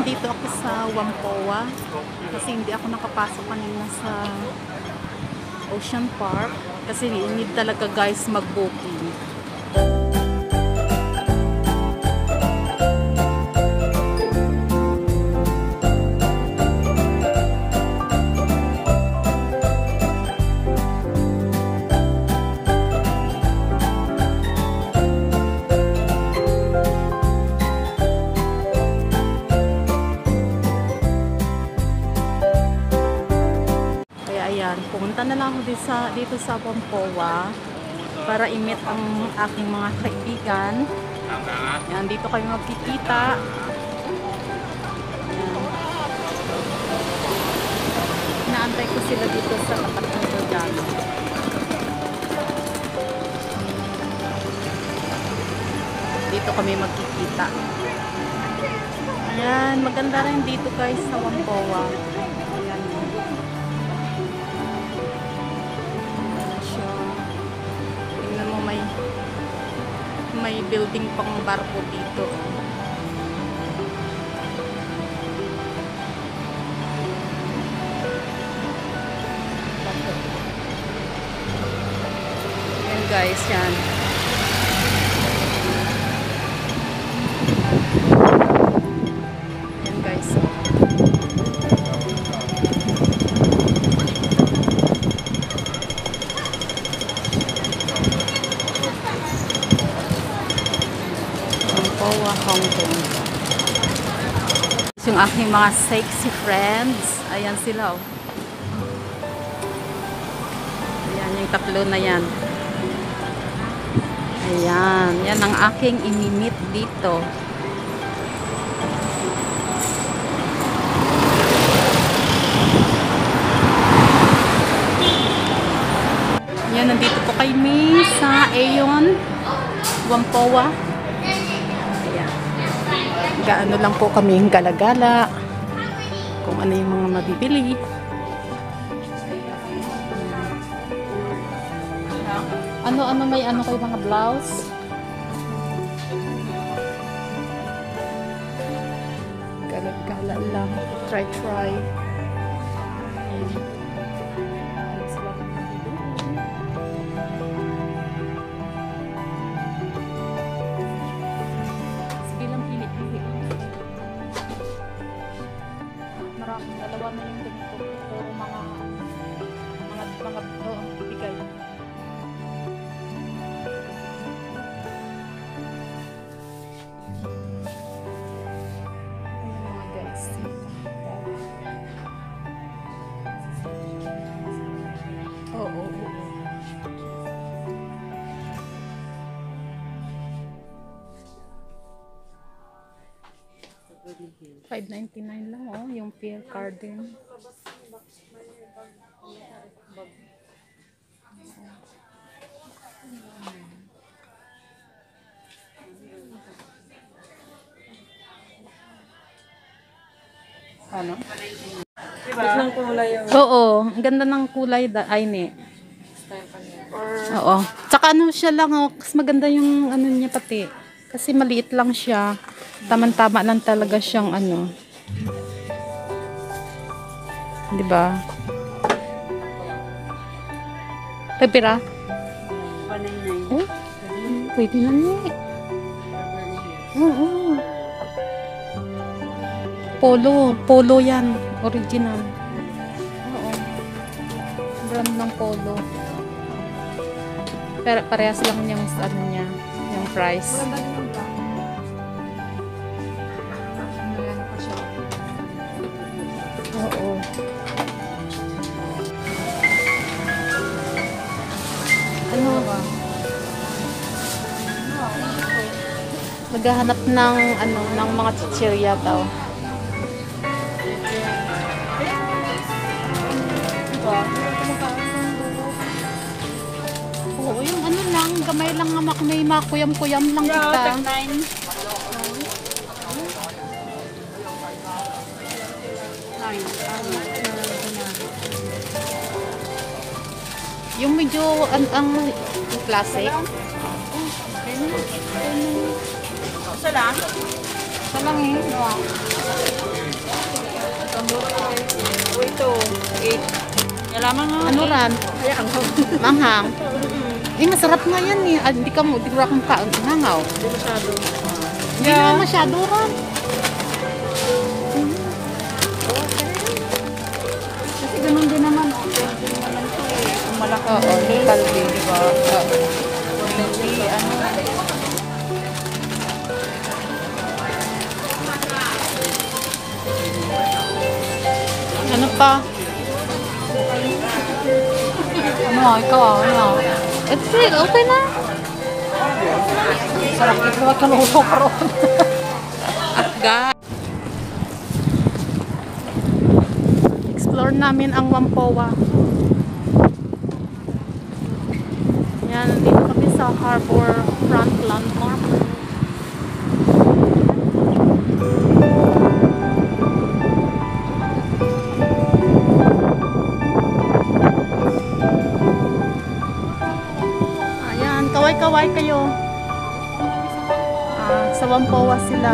nandito ako sa Whampoa kasi hindi ako nakapasok kanina sa Ocean Park kasi need talaga guys mag-booking. Pumunta na lang ako dito sa Whampoa para i-meet ang aking mga kaibigan. Yan, dito kayo magkikita. Yan. Inaantay ko sila dito sa tapat ng Giordano. Dito kami magkikita. Ayan, maganda rin dito guys sa Whampoa. May building pang barko dito. Yan guys, yan. Yan guys. Hong Kong. Yung aking mga sexy friends. Ayan sila. Oh. Ayan yung tatlo na yan. Ayan. Yan ang aking imimit dito. Yan, nandito po kami sa Aeon Whampoa. Gaano lang po kaming gala-gala kung ano yung mga mabibili. Ano may ano kayo mga blouse? Gala-gala lang. Try. Dalawa na yung ganito. Puro mga bigay. Ayan mga guys. Oo. $5.99 lang oh, yung Pierre Cardin. Ano? Diba? Oo, ang ganda ng kulay ay ni. Oo. Tsaka ano siya lang oh, kasi maganda yung ano niya pati. Kasi maliit lang siya. Tama-tama lang talaga siyang ano. 'Di ba? Pera? 199. Oh, pwede na ni. Oo. Polo yan, original. Oo. Brand ng Polo. Pero parehas lang yung ano niya, yung price. Oo. Ano ba? Maghahanap ng ano, ng mga chichirya daw. Oo, yung ano lang, gamay lang nga may makuyam-kuyam lang kita. Yung medyo ang classic. Isa lang? Isa lang eh. ito. 8. Kailangan nga. Ano ran? Kaya ang Manghang. Eh, masarap nga yan eh. Ah, hindi ka mo, di ko akong nangaw. Hindi masyado. Hindi naman masyado ran. Kasi ganun din naman. Pwede naman ito eh. Kung malaki. Oo, kalbi. Diba? Oo. Hindi, ano. Ano pa? Ano, ikaw ano? Okay na. Sarap ito. Huwag ka lutok ron. Guys, explore namin ang Whampoa. Yan, dito kami sa Harbor Front Landmark. Ayan, kaway-kaway kayo. Sa Whampoa sila.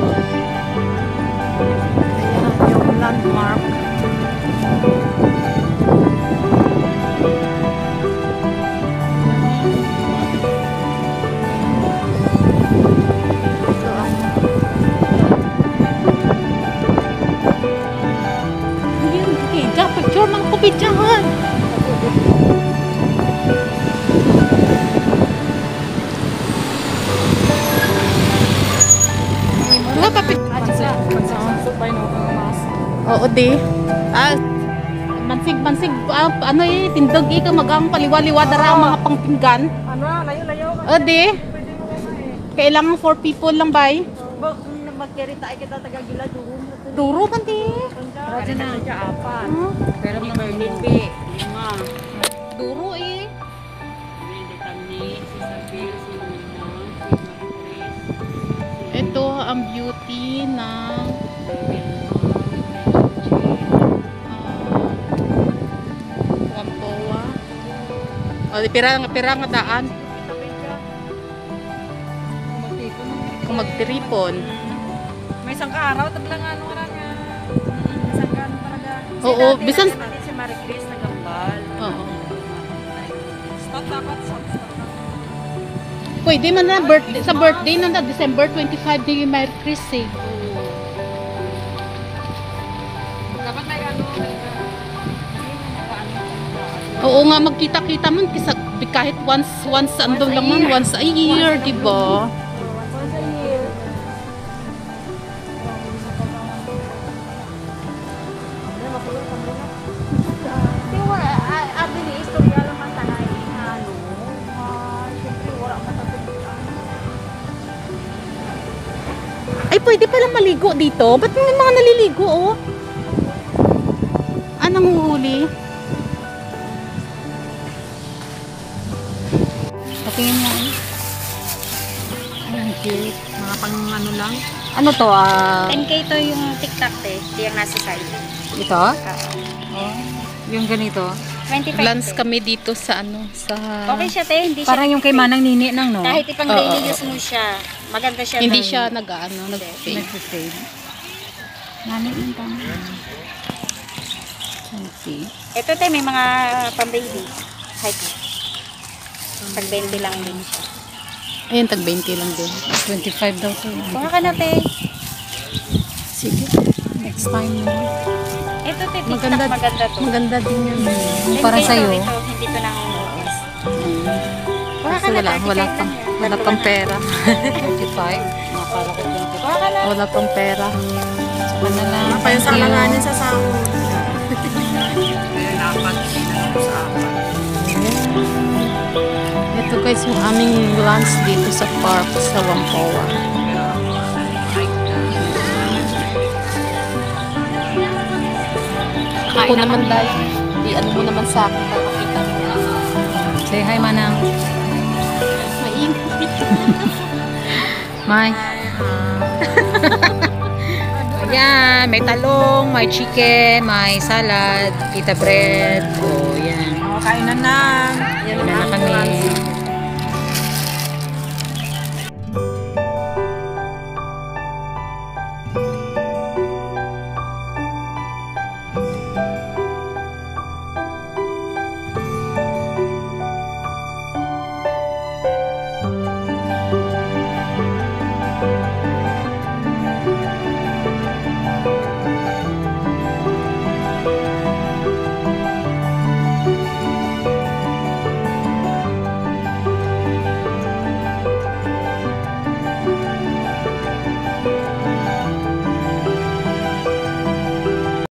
Ayan yung landmark. Ito ang hindi, picture ng kubidyahan. Wala pa Oo, di. Mansig, ano eh, tindog ka magang paliwa-liwa dara ang mga pangpinggan. Ano, layo-layo. O, di. Kailangan 4 people lang, bay. Magkiri tayo kita taga-gila doon. Duro kan di. Radyo na. Apat. Huh? Pero ni Berlin B. 5. Duro eh. Hindi kami, si Sabil, si Luna, si Ito ang beauty ng Whampoa. O, pira nga daan. Kung magtiripon. May isang araw, tablang ano nga nga. Isang ano talaga. Oo, bisan. Si Marie Chris nagambal. Oo. Stop dapat, stop. Pwede man na birthday, sa birthday na December 25 di Mary Chris eh. Dapat may ano, Oo nga, magkita-kita man kahit once ando lang man, once a year, di ba? once a year. Abi ni istorya lang ang tanay ano. Siyempre wala matatutunan. Ay, pwede palang maligo dito. Ba't may mga naliligo, oh? Anong huli? Patingin mo. Ay, cute. Mga pang ano lang. Ano to? 10K to yung TikTok Ito yung nasa side. Ito? Oh, yung ganito. 25 Lunch te. kami dito sa ano, sa... Okay siya te, hindi Parang siya yung kay Manang Nini nang no? kahit ipang Oo, daily oo. use mo siya. Maganda siya. Hindi to. siya nag-ano, nag-fade. Nag-fade. Nani yung tama. Fancy. Ito te, may mga pang baby. Height. Pag 20 lang din siya. Ayun, tag 20 lang din. 25 daw to. Kuha ka na te. Sige, next time na. Ito te, TikTok Maganda, maganda to. maganda din yan. Yung para 10K sa'yo. to, ito, hindi to nangungulis. Kuha ka Kasi na, wala 35 pang, lang yan. wala pang pera. 25. Nakala ko 25. Kuha ka na. Wala pang pera. Saka na lang. Thank you. sa sahod. Ito guys, yung aming lunch dito sa park sa Whampoa. Ako naman dahil, di ano mo naman sa akin, papakita mo. Say hi, Manang. Mainit. May. Ayan, may talong, may chicken, may salad, pita bread. Oh, yan. Kainan na. Yan na kami.